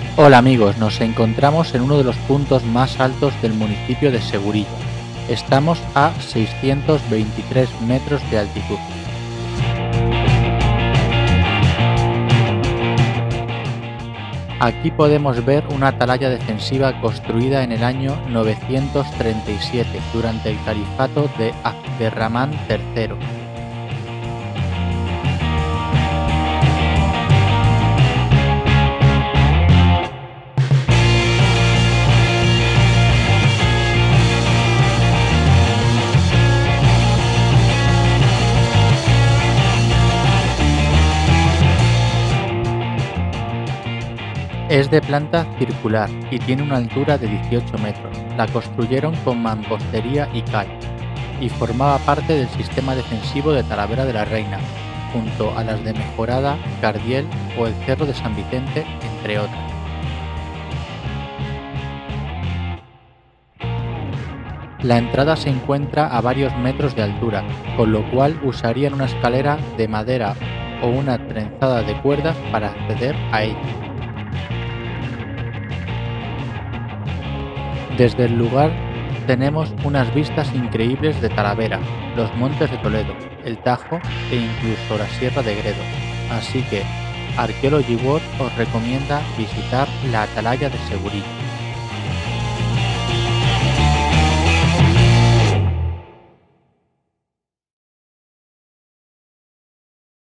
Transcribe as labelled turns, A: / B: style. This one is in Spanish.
A: Hola amigos, nos encontramos en uno de los puntos más altos del municipio de Segurilla. Estamos a 623 metros de altitud. Aquí podemos ver una atalaya defensiva construida en el año 937 durante el califato de Abderramán III. Es de planta circular y tiene una altura de 18 metros. La construyeron con mampostería y cal y formaba parte del sistema defensivo de Talavera de la Reina, junto a las de Mejorada, Cardiel o el Cerro de San Vicente, entre otras. La entrada se encuentra a varios metros de altura, con lo cual usarían una escalera de madera o una trenzada de cuerdas para acceder a ella. Desde el lugar tenemos unas vistas increíbles de Talavera, los montes de Toledo, el Tajo e incluso la Sierra de Gredo, así que Archaeology World os recomienda visitar la Atalaya de Segurilla.